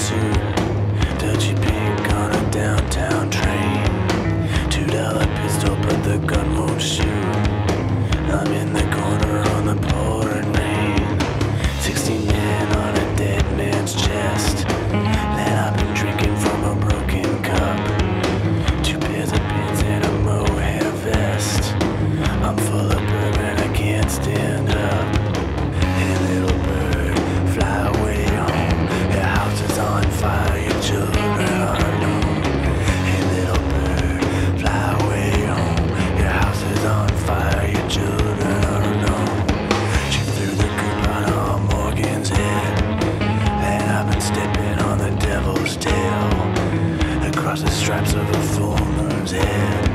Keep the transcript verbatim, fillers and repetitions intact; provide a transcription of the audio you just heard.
suit, Dutchy pink on a downtown train. Two dollar pistol, but the gun won't shoot. I'm in the corner on the pouring rain. Sixty men on a dead man's chest. That I've been drinking from a broken cup. Two pairs of pins and a mohair vest. I'm full of bourbon, I can't stand up. Hey little bird, fly away home. Your house is on fire, your children are alone. Hey little bird, fly away home. Your house is on fire, your children are alone. She threw the coupon on Morgan's head. And I've been stepping on the devil's tail. Across the stripes of a full moon's head.